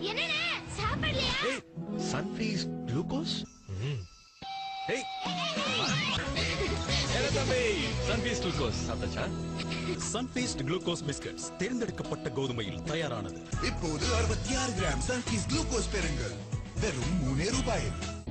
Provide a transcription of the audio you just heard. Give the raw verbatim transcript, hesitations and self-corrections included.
என்னண்ணே சாப்பிடலையா? ஏய் சன்ஃபீஸ்ட் குளுக்கோஸ். ஏய் ஏல தம்பி சன்ஃபீஸ்ட் குளுக்கோஸ் சாப்பிட்டாச்சா? சன்ஃபீஸ்ட் குளுக்கோஸ் பிஸ்கட்ஸ் தேர்ந்தெடுக்கப்பட்ட கோதுமையில் தயாரானது. இப்போது அறுபத்தி ஆறு கிராம் சன்ஃபீஸ்ட் குளுக்கோஸ் பெறுங்கள் வெறும் மூணே ரூபாயில்.